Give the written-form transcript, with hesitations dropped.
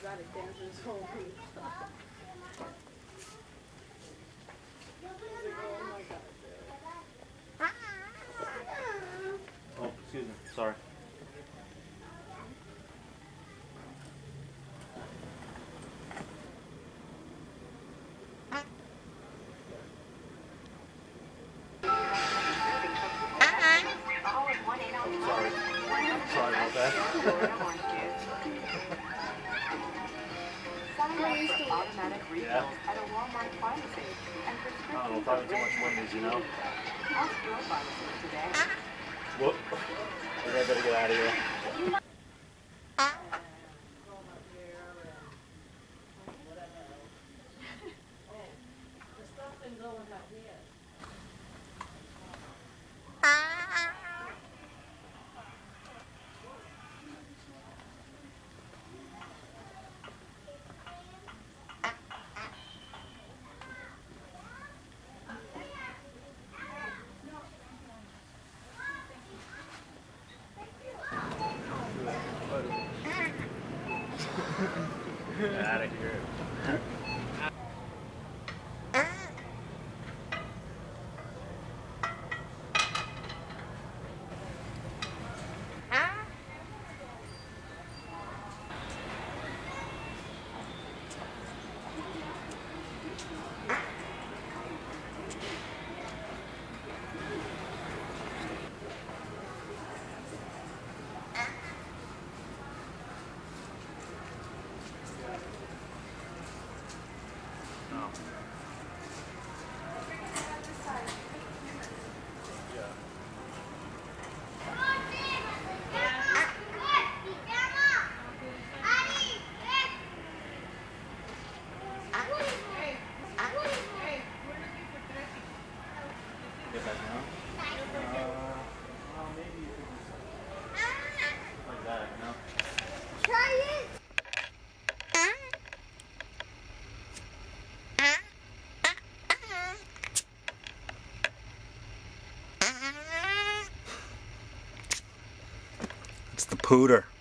got it dancing so long. Oh, excuse me. Sorry. Sorry about that. Automatic refills at a Walmart pharmacy and I don't know, probably too much Wendy's, you know? ask your pharmacist today. Whoop. I better get out of here. Get out of here. Get back down. Well, maybe you could just like that, you know? Try it. It's the Pooter.